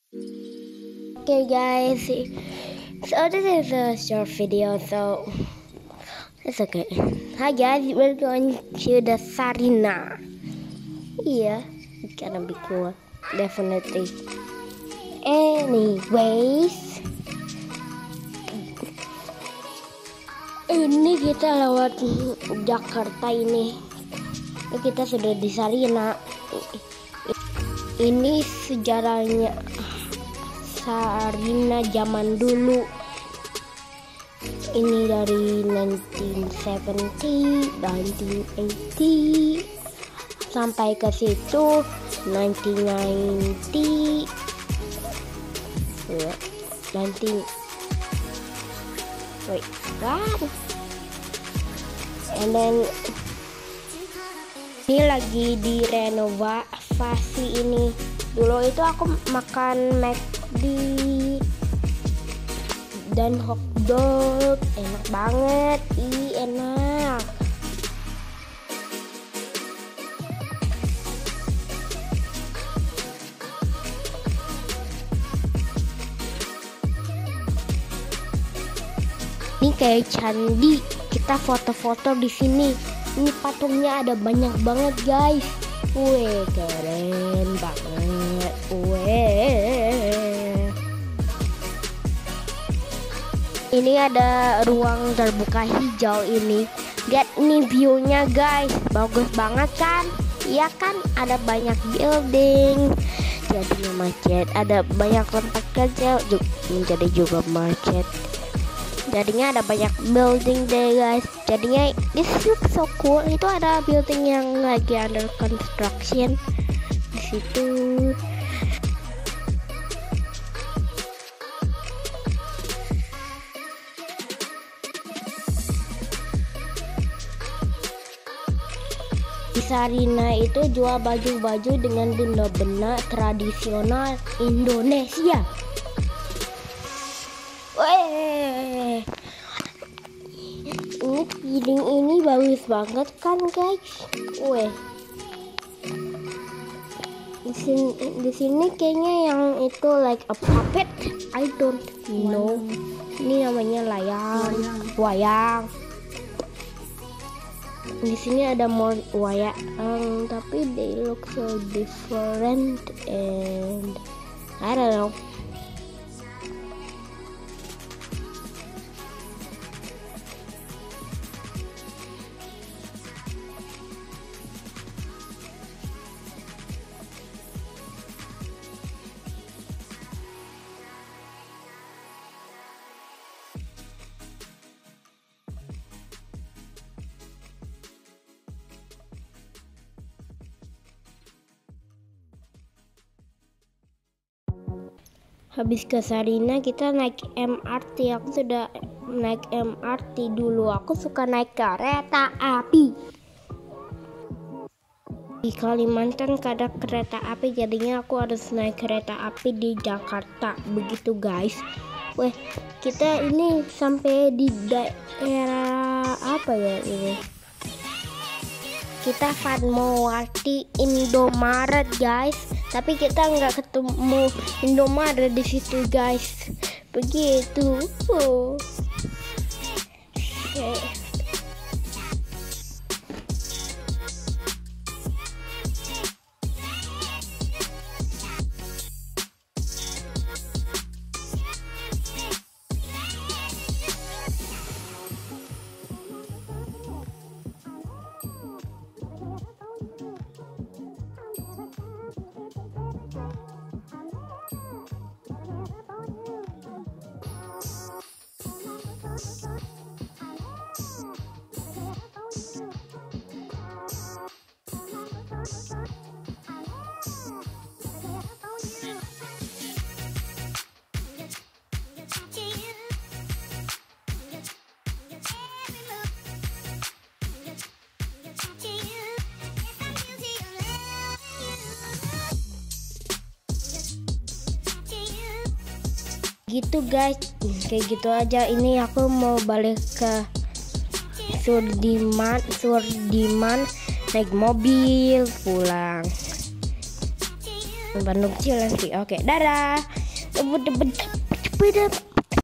Okay guys, so this is a short video, so it's okay. Hi guys, we're going to the Sarina. Yeah, it's gonna be cool, definitely. Anyways, ini kita lewat Jakarta ini. Kita sudah di Sarina. Ini sejarahnya Sarina zaman dulu. Ini dari 1970, 1980 sampai ke situ 1990, 19 wait what? And then ini lagi direnovasi ini. Dulu itu aku makan McD dan hotdog, enak banget, enak. Ini kayak candi, kita foto-foto di sini. Ini patungnya ada banyak banget guys. Wih, keren banget. Wih. Ini ada ruang terbuka hijau ini. Lihat nih view-nya guys. Bagus banget kan? Iya kan? Ada banyak building. Jadinya macet. Ada banyak tempat kerja menjadi juga macet. Jadinya ada banyak building deh guys. Jadinya this looks so cool. Itu ada building yang lagi under construction di situ. Di Sarina itu jual baju-baju dengan benda-benda tradisional Indonesia. Weh, ini piring ini bagus banget kan guys. Weh, di sini kayaknya yang itu like a puppet, I don't know. Ini namanya wayang. Di sini ada more wayang, tapi they look so different and I don't know. Habis ke Sarina kita naik MRT. Aku sudah naik MRT dulu. Aku suka naik kereta api. Di Kalimantan ada kereta api, jadinya aku harus naik kereta api di Jakarta. Begitu guys. Weh, kita ini sampai di daerah apa ya ini? Kita Fatmawati Indomaret guys, tapi kita nggak ketemu Indomaret di situ guys. Begitu. Gitu guys, kayak gitu aja. Ini aku mau balik ke Surdiman naik mobil pulang. Bandung Cilensi. Oke, dadah.